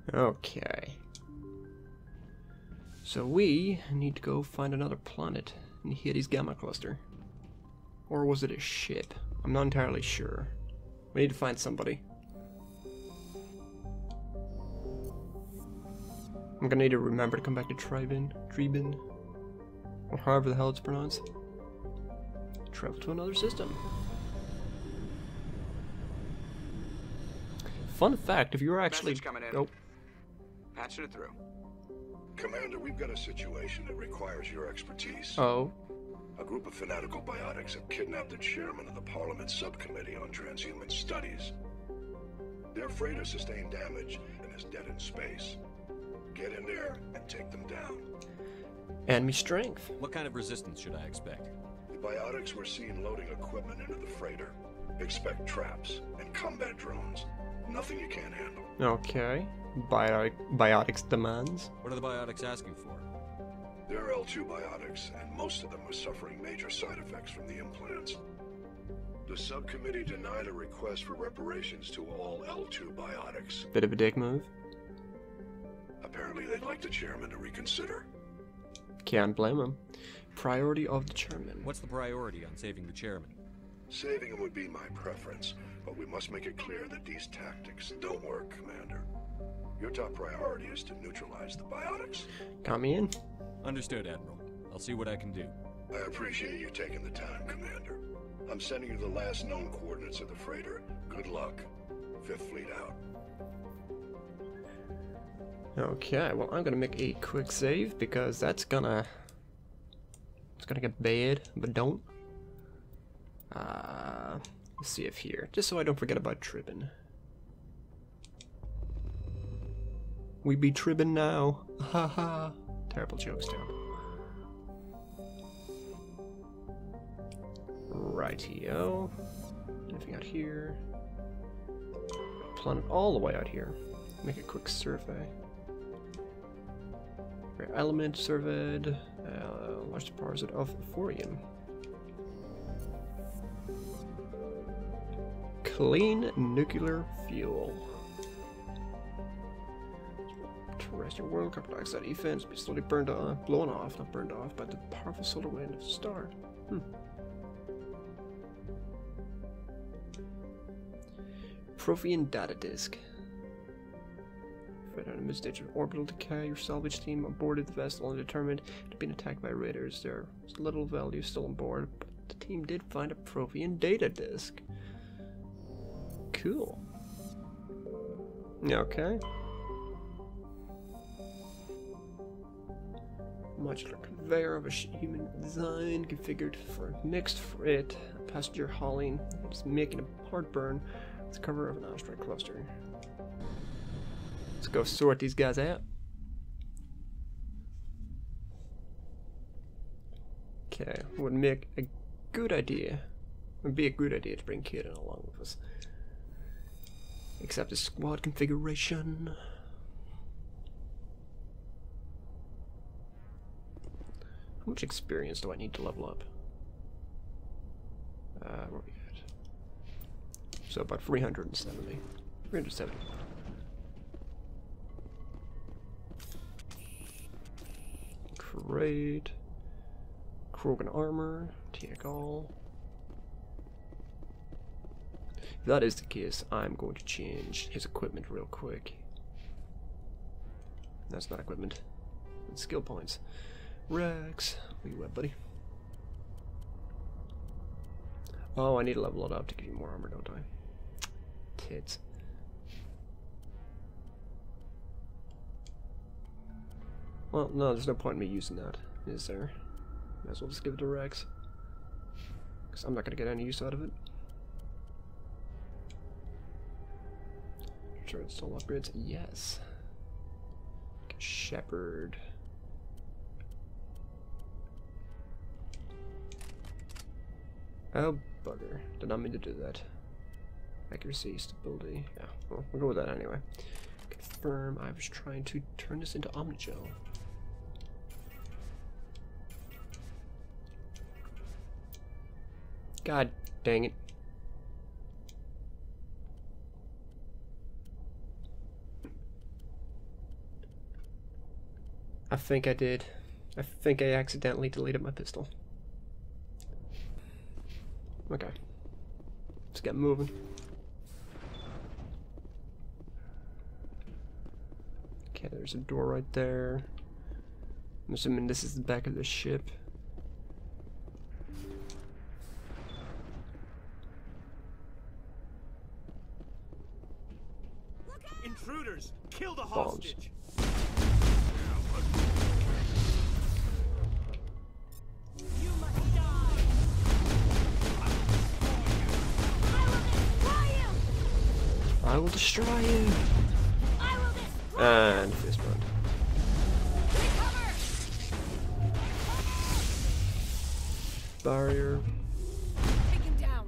Okay. So we need to go find another planet and hit his gamma cluster. Or was it a ship? I'm not entirely sure. We need to find somebody. I'm gonna need to remember to come back to Trebin, or however the hell it's pronounced. Travel to another system. Fun fact, if you're actually... Oh. Patching it through. Commander, we've got a situation that requires your expertise. Oh. A group of fanatical biotics have kidnapped the chairman of the Parliament Subcommittee on Transhuman Studies. Their freighter sustained damage and is dead in space. Get in there and take them down. And me strength. What kind of resistance should I expect? The biotics were seen loading equipment into the freighter. Expect traps and combat drones. Nothing you can't handle. Okay. Biotics demands. What are the biotics asking for? They're L2 biotics, and most of them are suffering major side effects from the implants. The subcommittee denied a request for reparations to all L2 biotics. Bit of a dick move. Apparently they'd like the chairman to reconsider. Can't blame him. Priority of the chairman. What's the priority on saving the chairman? Saving him would be my preference, but we must make it clear that these tactics don't work, Commander. Your top priority is to neutralize the biotics. Got me in. Understood, Admiral. I'll see what I can do. I appreciate you taking the time, Commander. I'm sending you the last known coordinates of the freighter. Good luck. Fifth Fleet out. Okay, well I'm gonna make a quick save because that's gonna... It's gonna get bad, but don't. Let's see if here, just so I don't forget about Tribbin. We be Tribbin now. Haha. Terrible jokes, too. Rightio. Anything out here? Planet all the way out here. Make a quick survey. Rare element surveyed. Large deposit of thorium. Clean nuclear fuel. Terrestrial world, carbon dioxide effects be slowly blown off, not burned off, by the powerful solar wind of the star. Prothean data disk. Right on a mid-stage of orbital decay, your salvage team aborted the vessel and determined to be attacked by raiders. There was little value still on board, but the team did find a Prothean data disk. Cool. Okay. Modular conveyor of a human design configured for mixed freight, passenger hauling. It's making a hard burn with the cover of an asteroid cluster. Let's go sort these guys out. Okay, would make a good idea. Would be a good idea to bring Kid in along with us. Except the squad configuration. How much experience do I need to level up? Where are we at? So about 370. 370. Great. Krogan armor. Take all. If that is the case, I'm going to change his equipment real quick. That's not equipment. It's skill points. Rex, where you at, buddy? Oh, I need to level it up to give you more armor, don't I? Tits. Well, no, there's no point in me using that, is there? Might as well just give it to Rex. Because I'm not going to get any use out of it. Sure, install upgrades? Yes. Shepherd. Oh, bugger. Did not mean to do that. Accuracy, stability. Yeah, well, we'll go with that anyway. Confirm. I was trying to turn this into Omnigel. God dang it. I think I did. I think I accidentally deleted my pistol. Okay. Let's get moving. Okay, there's a door right there. I'm assuming this is the back of the ship. Intruders! Kill the Bombs. hostage! You must die! I will destroy you! I will destroy And fist bump. Barrier. Take him down.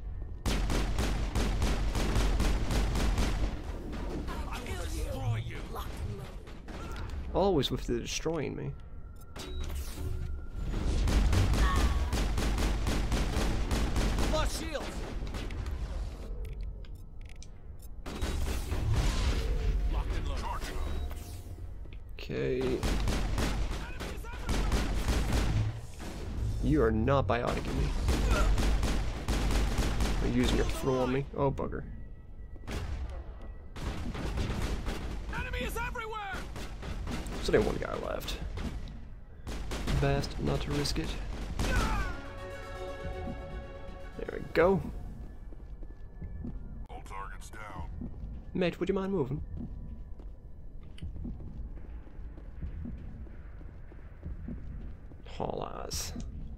I will destroy you! Lock and load. Always with the destroying me. Lost shields! Locked and loaded. Okay. You are not bioticing me. You're using your throw on me. Oh, bugger. Enemy is everywhere! There's only one guy left. Best not to risk it. There we go. All targets down. Mate, would you mind moving? Haul ass.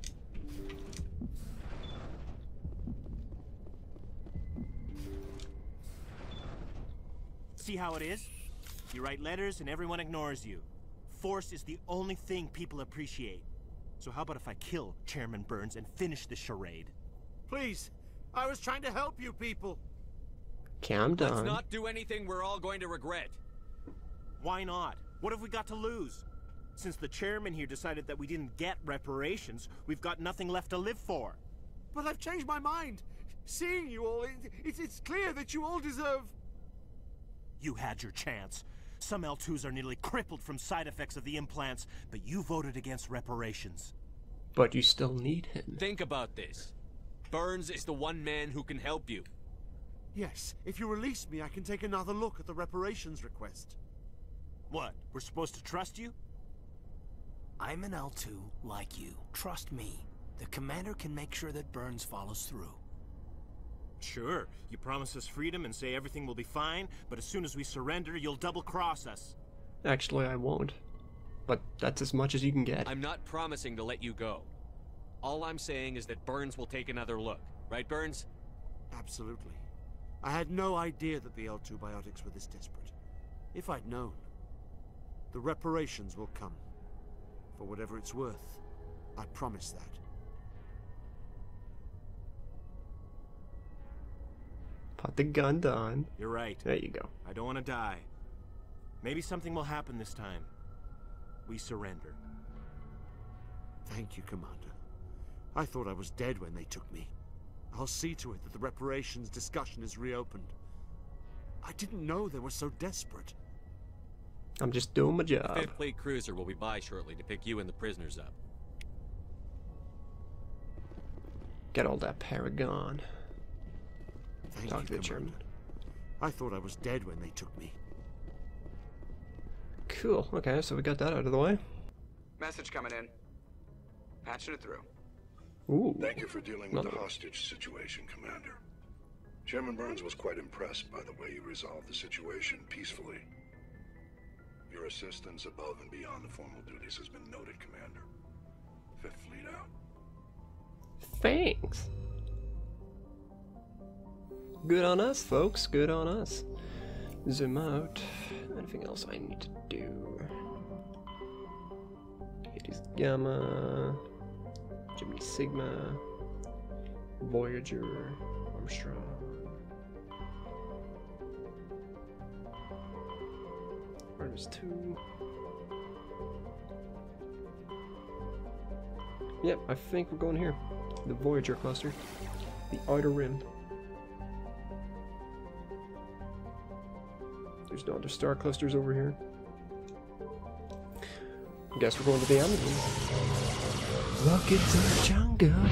See how it is? You write letters and everyone ignores you. Force is the only thing people appreciate. So how about if I kill Chairman Burns and finish this charade? Please, I was trying to help you people. Calm down. Let's not do anything we're all going to regret. Why not? What have we got to lose? Since the chairman here decided that we didn't get reparations, we've got nothing left to live for. But I've changed my mind. Seeing you all, it's clear that you all deserve... You had your chance. Some L2s are nearly crippled from side effects of the implants, but you voted against reparations. But you still need him. Think about this. Burns is the one man who can help you. Yes, if you release me, I can take another look at the reparations request. What, we're supposed to trust you? I'm an L2 like you. Trust me. The commander can make sure that Burns follows through. Sure, you promise us freedom and say everything will be fine, but as soon as we surrender, you'll double-cross us. Actually, I won't. But that's as much as you can get. I'm not promising to let you go. All I'm saying is that Burns will take another look. Right, Burns? Absolutely. I had no idea that the L2 biotics were this desperate. If I'd known, the reparations will come. For whatever it's worth, I promise that. Put the gun down. You're right. There you go. I don't want to die. Maybe something will happen this time. We surrender. Thank you, Commander. I thought I was dead when they took me. I'll see to it that the reparations discussion is reopened. I didn't know they were so desperate. I'm just doing my job. Fifth Fleet cruiser will be by shortly to pick you and the prisoners up. Get all that Paragon. Thank Talk you, to the Commander. chairman. I thought I was dead when they took me. Cool. Okay, so we got that out of the way. Message coming in. Patching it through. Ooh. Thank you for dealing with the Another. hostage situation, Commander. Chairman Burns was quite impressed by the way you resolved the situation peacefully. Your assistance above and beyond the formal duties has been noted, Commander. Fifth Fleet out. Thanks. Good on us, folks. Good on us. Zoom out. Anything else I need to do? Hades Gamma. Jimmy Sigma. Voyager. Armstrong. Artemis 2. Yep, I think we're going here. The Voyager cluster. The Outer Rim. There's no other star clusters over here. Guess we're going to the Amazon. Welcome to the jungle.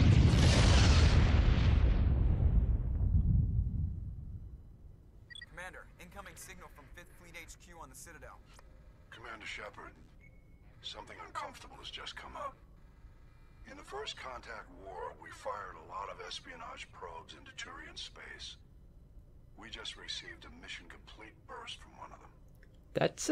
Commander, incoming signal from 5th Fleet HQ on the Citadel. Commander Shepard, something uncomfortable has just come up. In the First Contact War, we fired a lot of espionage probes into Turian space. We just received a mission complete burst from one of them. That's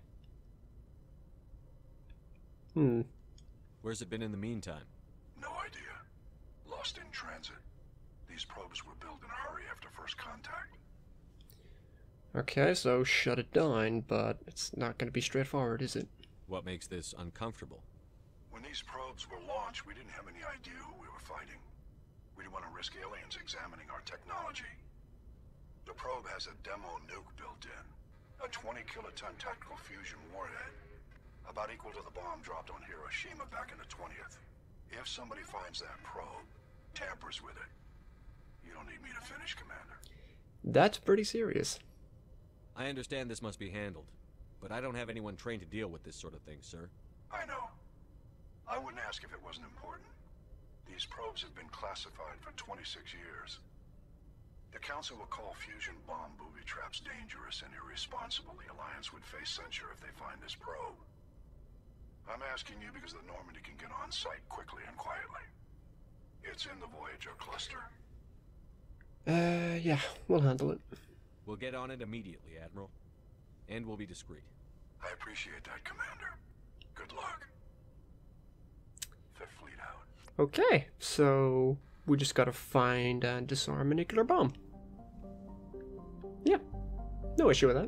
Where's it been in the meantime? No idea. Lost in transit. These probes were built in a hurry after First Contact. Okay, so shut it down, but it's not going to be straightforward, is it? What makes this uncomfortable? When these probes were launched, we didn't have any idea who we were fighting. We didn't want to risk aliens examining our technology. The probe has a demo nuke built in. A 20-kiloton tactical fusion warhead. About equal to the bomb dropped on Hiroshima back in the 20th. If somebody finds that probe, tampers with it, you don't need me to finish, Commander. That's pretty serious. I understand this must be handled, but I don't have anyone trained to deal with this sort of thing, sir. I know. I wouldn't ask if it wasn't important. These probes have been classified for 26 years. The Council will call fusion bomb booby traps dangerous and irresponsible. The Alliance would face censure if they find this probe. I'm asking you because the Normandy can get on site quickly and quietly. It's in the Voyager cluster. Yeah, we'll handle it. We'll get on it immediately, Admiral. And we'll be discreet. I appreciate that, Commander. Good luck. Fifth Fleet out. Okay, so we just gotta find and disarm a nuclear bomb. Yeah, no issue with that.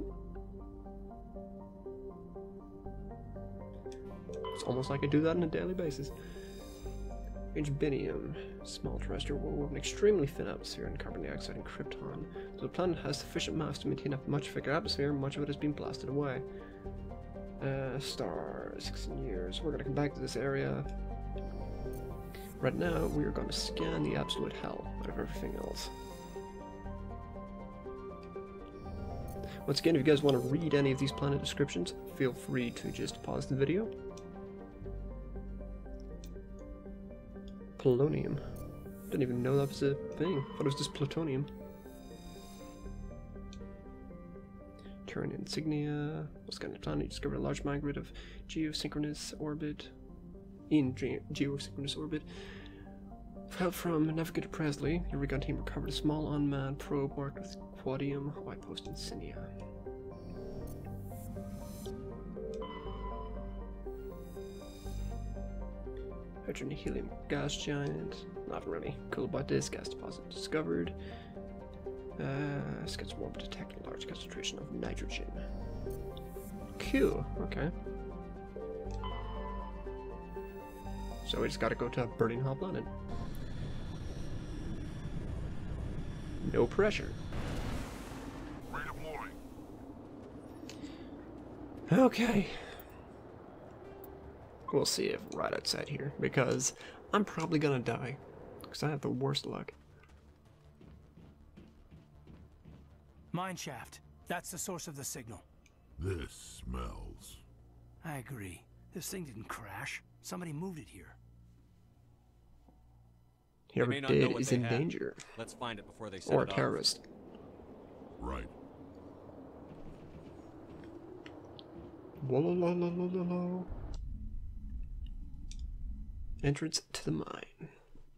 It's almost like I do that on a daily basis. Binium, small terrestrial world with an extremely thin atmosphere and carbon dioxide and krypton. So the planet has sufficient mass to maintain a much thicker atmosphere, and much of it has been blasted away. Star, 16 years. We're gonna come back to this area. Right now, we are gonna scan the absolute hell out of everything else. Once again, if you guys want to read any of these planet descriptions, feel free to just pause the video. Polonium. Didn't even know that was a thing. Thought it was just plutonium. Turn insignia. What's kind of planet? You discovered a large magnet of geosynchronous orbit. In geosynchronous orbit. Help from Navigator Presley. Your recon team recovered a small unmanned probe marked with Quadium Outpost insignia. Hydrogen helium gas giant. Not really cool about this. Gas deposit discovered. Sketch warp detect a large concentration of nitrogen. Cool. Okay. So we just gotta go to a burning hot planet. No pressure. Okay. We'll see if right outside here, because I'm probably gonna die. Because I have the worst luck. Mine shaft. That's the source of the signal. This smells. I agree. This thing didn't crash. Somebody moved it here. Whoever may not know did what is they in have. danger. Let's find it before they set Or a it off. terrorist. Right. Whoa. Entrance to the mine.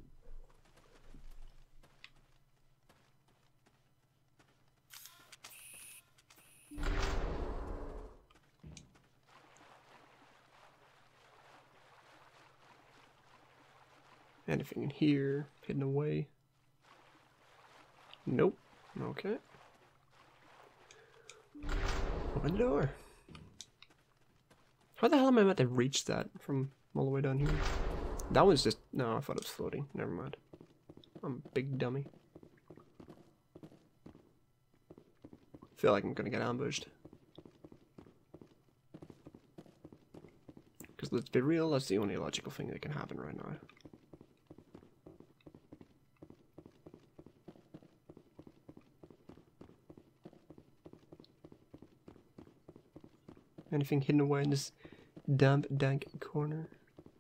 Anything in here? Hidden away? Nope. Okay. Open the door. How the hell am I meant to reach that from all the way down here? That was just... No, I thought it was floating. Never mind. I'm a big dummy. Feel like I'm gonna get ambushed. Because let's be real, that's the only logical thing that can happen right now. Anything hidden away in this dumb dank corner.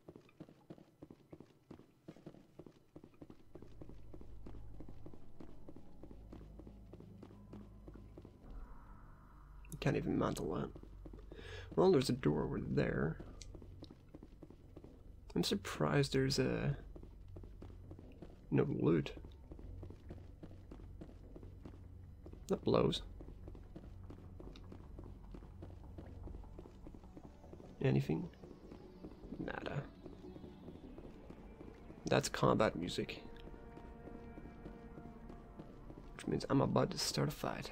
Can't even mantle that. Well, there's a door over there. I'm surprised there's no loot. That blows. Anything? Nada. That's combat music. Which means I'm about to start a fight.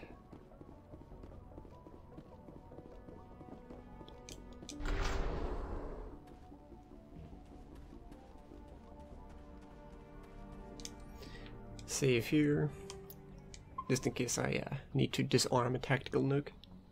Save here, just in case I need to disarm a tactical nuke.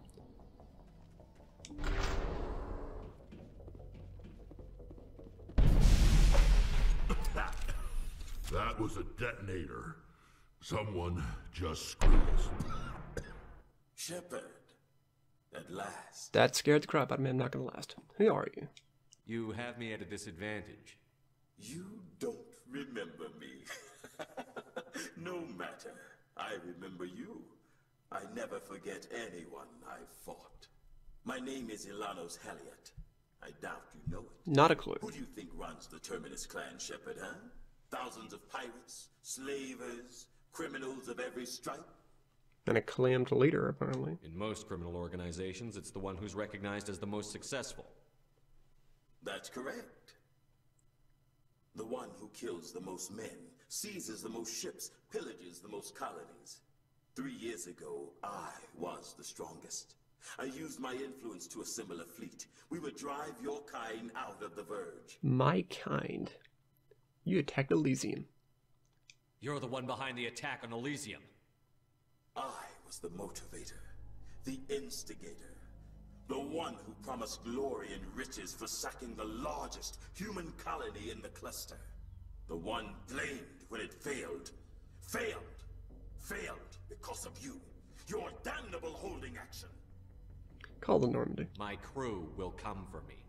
That was a detonator. Someone just screwed us. Shepard, at last. That scared the crap out of me. I'm not gonna last. Who are you? You have me at a disadvantage. You don't remember me. No matter. I remember you. I never forget anyone I've fought. My name is Ilanos Halliot. I doubt you know it. Not a clue. Who do you think runs the Terminus clan, Shepard, huh? Thousands of pirates, slavers, criminals of every stripe? An acclaimed leader, apparently. In most criminal organizations, it's the one who's recognized as the most successful. That's correct. The one who kills the most men, seizes the most ships, pillages the most colonies. 3 years ago, I was the strongest. I used my influence to assemble a fleet. We would drive your kind out of the Verge. My kind? You attacked Elysium. You're the one behind the attack on Elysium. I was the motivator, the instigator, the one who promised glory and riches for sacking the largest human colony in the cluster. The one blamed when it failed. Failed because of you. Your damnable holding action. Call the Normandy. My crew will come for me.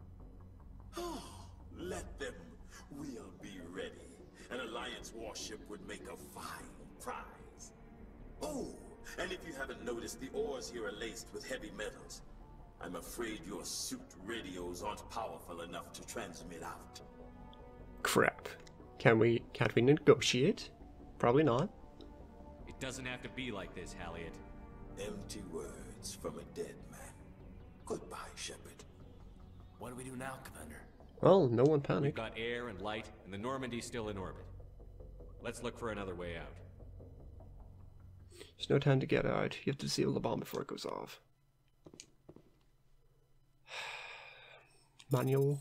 Let them. We'll be ready. An Alliance warship would make a fine prize. Oh, and if you haven't noticed, the ores here are laced with heavy metals. I'm afraid your suit radios aren't powerful enough to transmit out. Crap. Can't we negotiate? Probably not. It doesn't have to be like this, Halliot. Empty words from a dead man. Goodbye, Shepard. What do we do now, Commander? Well, no one We've panic. got air and light, and the Normandy's still in orbit. Let's look for another way out. There's no time to get out. You have to disable the bomb before it goes off. Manual.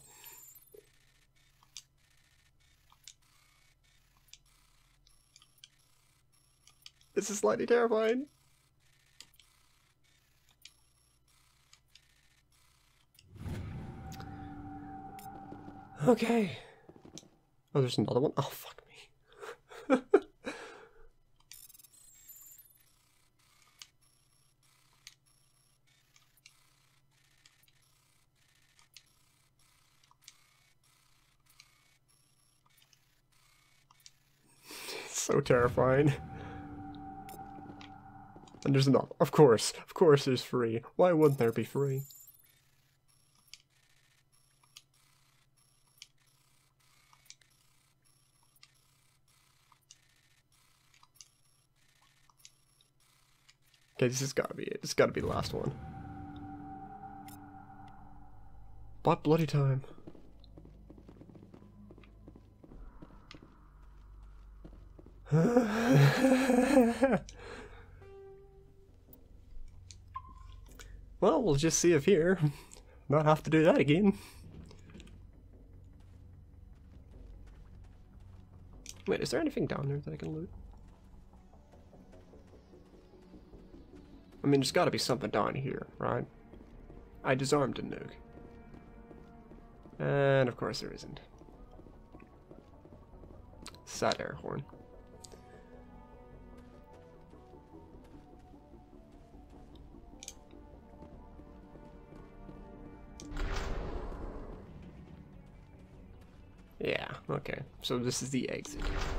This is slightly terrifying. Okay. Oh, there's another one? Oh, fuck me. So terrifying. And there's another. Of course there's free. Why wouldn't there be free? Okay, this has gotta be it. This has gotta be the last one. About bloody time. Well, we'll just see if here. Not have to do that again. Wait, is there anything down there that I can loot? I mean, there's gotta be something down here, right? I disarmed a nuke. And of course there isn't. Sad air horn. so this is the exit.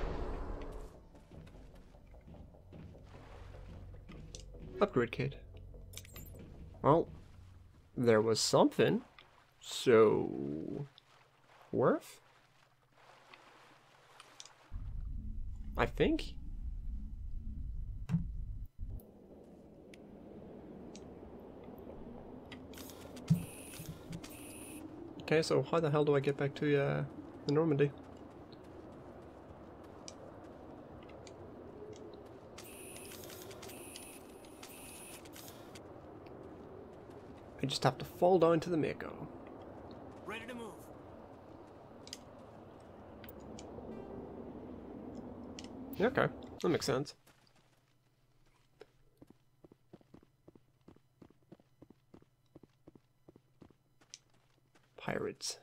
Upgrade kit. Well, there was something. So... worth? I think? Okay, so how the hell do I get back to the Normandy? I just have to fall down to the Mako. Ready to move. Okay, that makes sense. Pirates.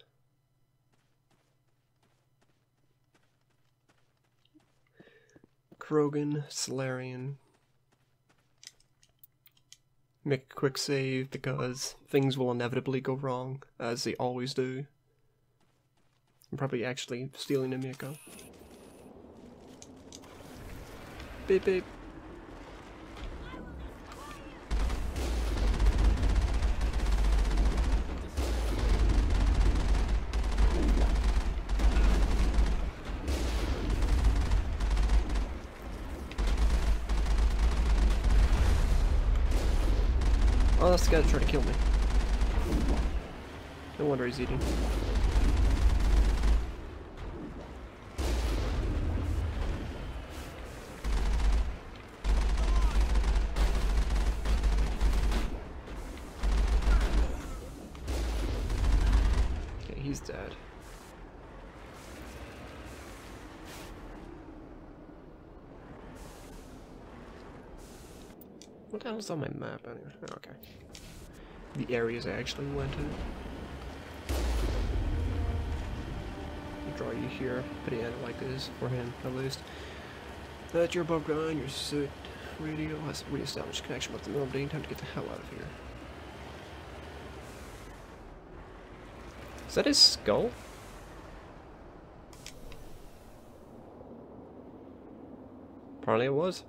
Krogan, Solarian. Make a quick save because things will inevitably go wrong, as they always do. I'm probably actually stealing a Mako. Beep beep. Oh, that's the guy that tried to kill me. No wonder he's eating. Okay, he's dead. What the hell's on my map anyway? Oh, okay. The areas I actually went to. I'll draw you here, putting it like this, for him at least. That you're above ground, your suit radio has re-established connection with the Normandy. Time to get the hell out of here. Is that his skull? Apparently it was.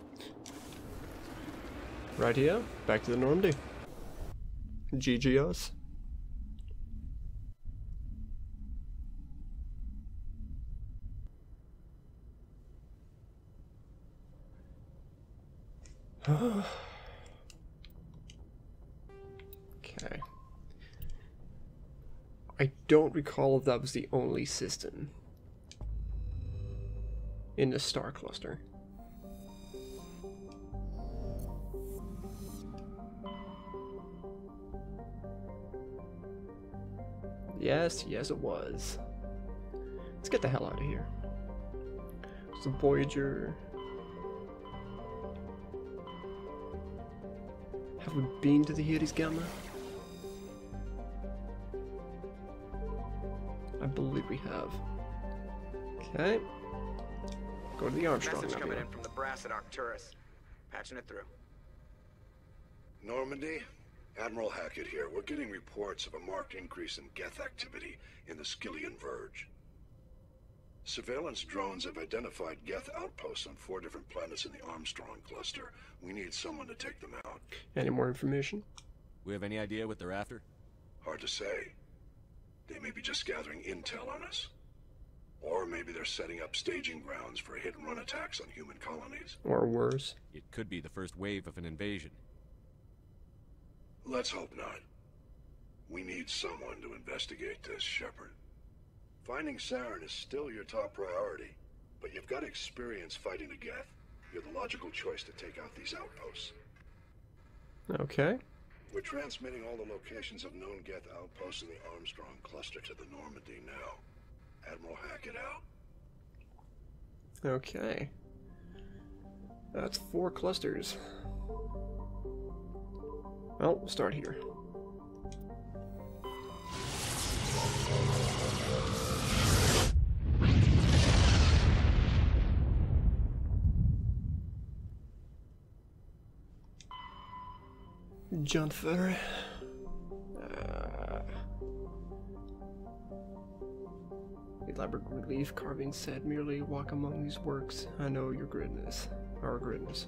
Right here, back to the Normandy. GG us. Okay. I don't recall if that was the only system in the star cluster. Yes, yes it was. Let's get the hell out of here. It's a Voyager. Have we been to the Hades Gamma? I believe we have. Okay. Go to the Armstrong. Message coming in from the brass at Arcturus. Patching it through. Normandy? Admiral Hackett here. We're getting reports of a marked increase in Geth activity in the Skyllian Verge. Surveillance drones have identified Geth outposts on 4 different planets in the Armstrong cluster. We need someone to take them out. Any more information? We have any idea what they're after? Hard to say. They may be just gathering intel on us. Or maybe they're setting up staging grounds for hit-and-run attacks on human colonies. Or worse. It could be the first wave of an invasion. Let's hope not. We need someone to investigate this, Shepard. Finding Saren is still your top priority, but you've got experience fighting the Geth. You're the logical choice to take out these outposts. Okay. We're transmitting all the locations of known Geth outposts in the Armstrong cluster to the Normandy now. Admiral Hackett out. Okay. That's 4 clusters. Well, we'll start here. Jumper. We elaborate relief carving said, merely walk among these works. I know your greatness. Our greatness.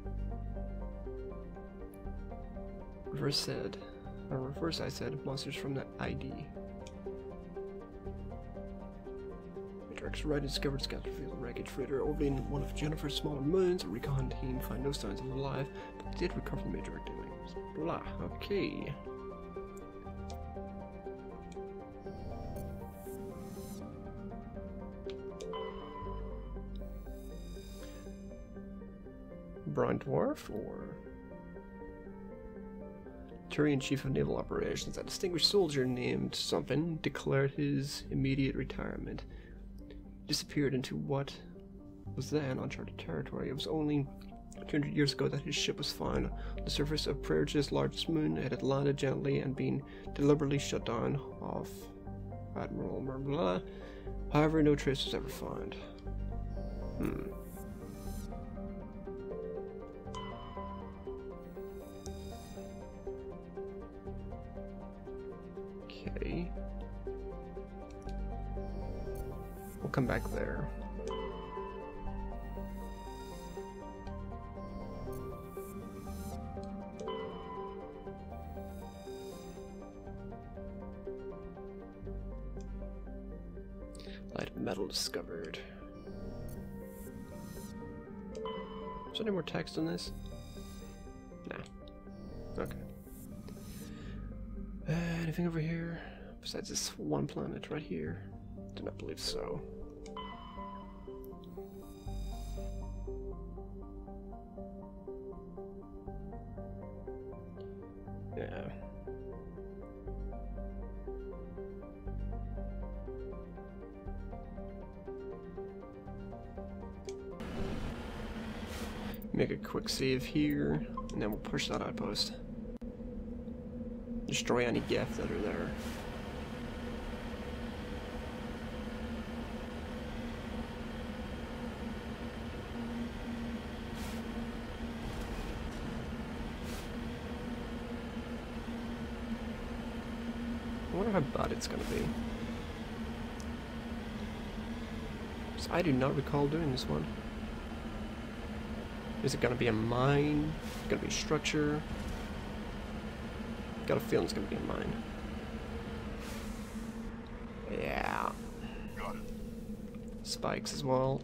Reverse I said, monsters from the ID. Matrix right discovered Scatterfield wreckage freighter orbiting one of Jennifer's smaller moons. A recon team find no signs of life, but they did recover the major activity. Blah. Okay. Brian Dwarf or Turian Chief of Naval Operations, a distinguished soldier named something, declared his immediate retirement. Disappeared into what was then uncharted territory. It was only 200 years ago that his ship was found on the surface of Prairge's largest moon. It had landed gently and been deliberately shut down off Admiral blah, blah. However, no trace was ever found. Okay. We'll come back there. Light metal discovered. Is there any more text on this? Nah. Okay. Anything over here? Besides this one planet right here? Do not believe so. Yeah. Make a quick save here, and then we'll push that outpost. Destroy any Geth that are there. I wonder how bad it's gonna be. So I do not recall doing this one. Is it gonna be a mine? Gonna be a structure? Got a feeling it's gonna be a mine. Yeah. Got it. Spikes as well.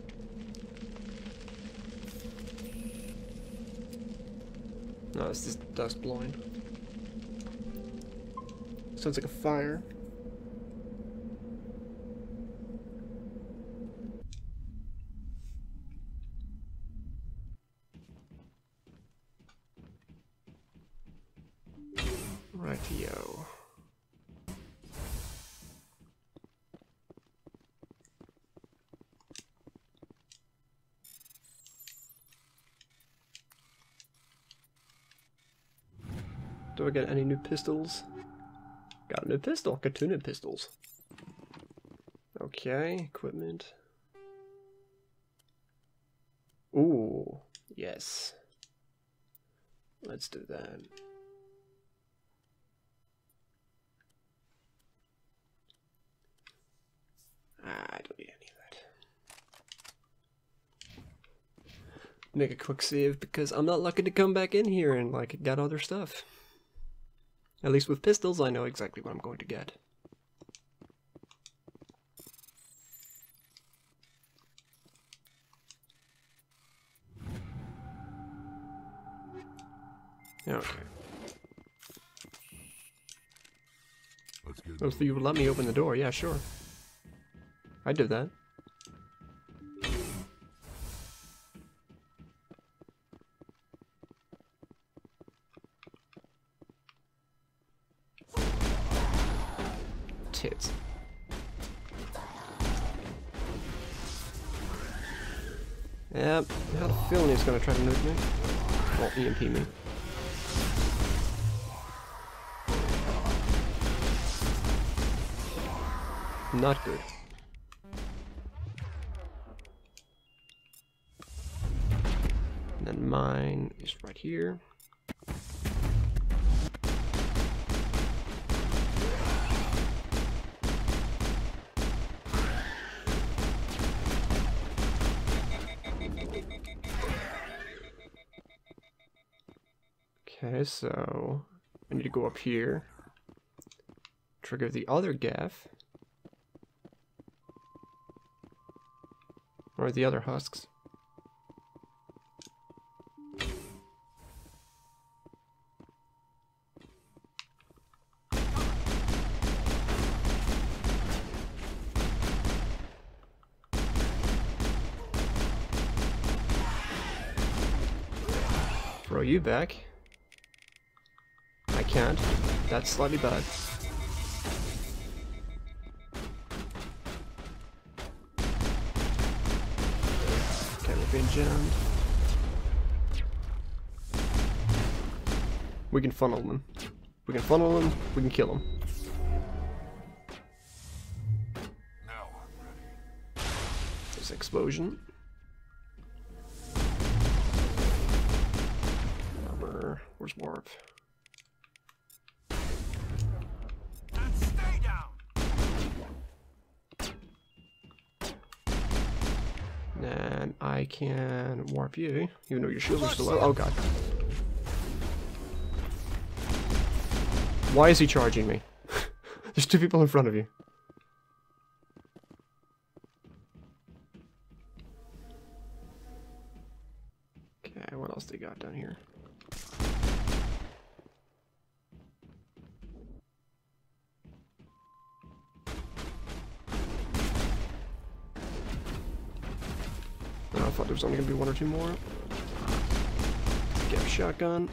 No, it's just dust blowing. Sounds like a fire. Rightio. Do I get any new pistols? Got a new pistol. Got 2 new pistols. Okay, equipment. Ooh, yes. Let's do that. I don't need any of that. Make a quick save because I'm not lucky to come back in here and like get other stuff. At least with pistols, I know exactly what I'm going to get. Okay. Well, if you would let me open the door, yeah, sure. I did that. Tits. Yep, I had a feeling he was going to try to nuke me. Well, EMP me. Not good. And then mine is right here. Okay, so I need to go up here. Trigger the other Geth. Or the other husks. Throw you back. I can't. That's slightly bad. Okay, we're being jammed. We can funnel them. We can funnel them. We can kill them. Now I'm ready. There's an explosion. Where's warp? And stay down. And I can warp you, even though your shields are still low. Oh god. Why is he charging me? There's two people in front of you. Okay, what else they got down here? I thought there was only going to be one or two more. Get a shotgun.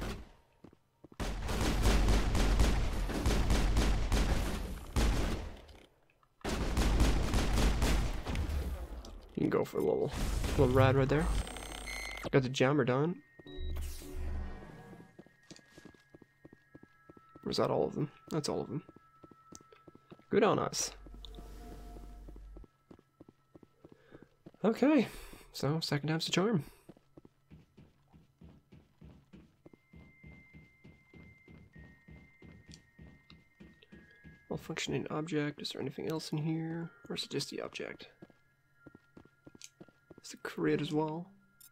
You can go for a little rad right there. Got the jammer done. Or is that all of them? That's all of them. Good on us. Okay. So, second time's the charm. Well-functioning object. Is there anything else in here? Or is it just the object? It's a crit as well.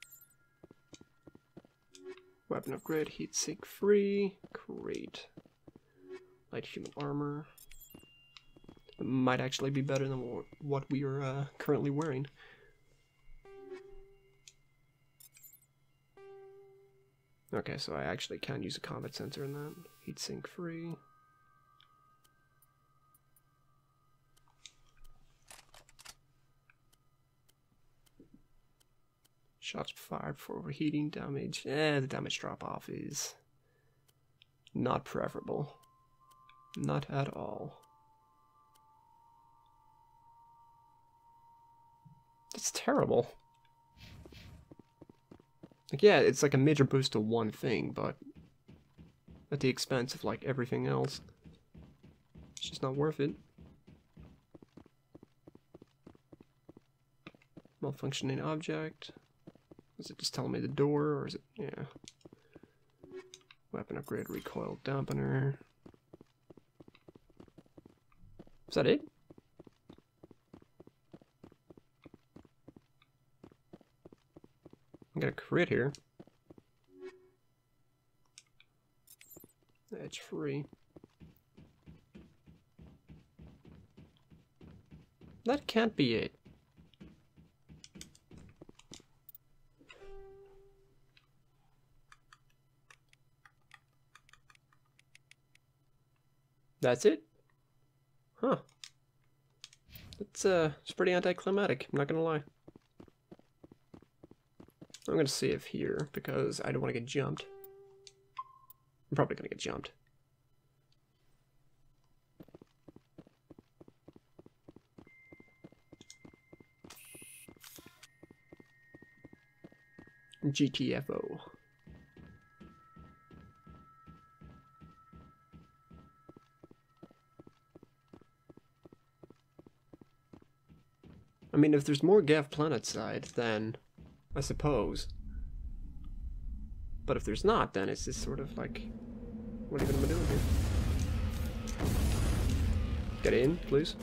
Weapon upgrade. Heat sink free. Great. Light human armor. It might actually be better than what we are currently wearing. Okay, so I actually can use a combat sensor in that. Heat sink free. Shots fired for overheating damage. The damage drop off is not preferable. Not at all. That's terrible. Like, yeah, it's like a major boost to one thing, but at the expense of, like, everything else. It's just not worth it. Malfunctioning object. Is it just telling me the door, or is it... yeah. Weapon upgrade, recoil dampener. Is that it? I got a crit here. Edge free. That can't be it. That's it? Huh. It's pretty anticlimactic, I'm not gonna lie. I'm gonna save here because I don't want to get jumped. I'm probably gonna get jumped. GTFO. I mean, if there's more Geth planet side, then I suppose. But if there's not, then it's just sort of like, what even am I doing here? Get in, please.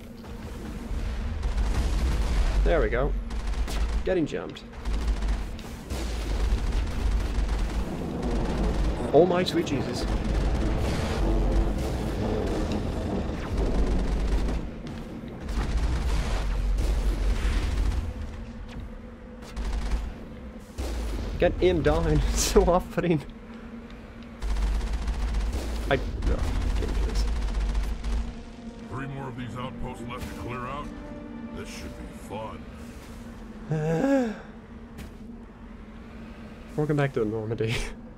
There we go. Getting jumped. Oh my sweet Jesus. Get him down. It's so off-putting. I can't do this. 3 more of these outposts left to clear out. This should be fun. Welcome back to Normandy.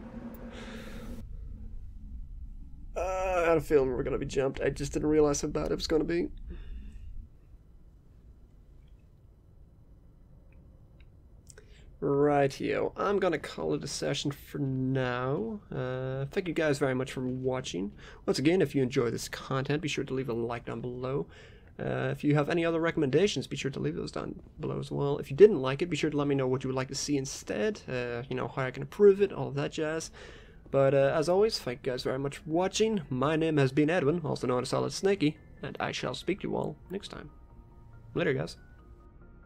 I had a feeling we were going to be jumped. I just didn't realize how bad it was going to be. Rightio, I'm gonna call it a session for now. Thank you guys very much for watching. Once again, if you enjoy this content, be sure to leave a like down below. If you have any other recommendations, be sure to leave those down below as well. If you didn't like it, be sure to let me know what you would like to see instead. You know, how I can improve it, all of that jazz. But as always, thank you guys very much for watching. My name has been Edwin, also known as SOLIDSNAKEee, and I shall speak to you all next time. Later, guys.